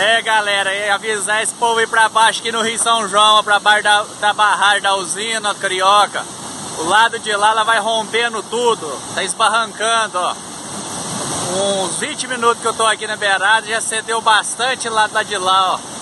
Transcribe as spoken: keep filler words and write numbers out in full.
É, galera, e avisar esse povo ir pra baixo aqui no Rio São João, pra baixo da, da barragem da usina Carioca. O lado de lá, ela vai rompendo tudo, tá esbarrancando, ó. Uns vinte minutos que eu tô aqui na beirada, já cedeu bastante lá, lá de lá, ó.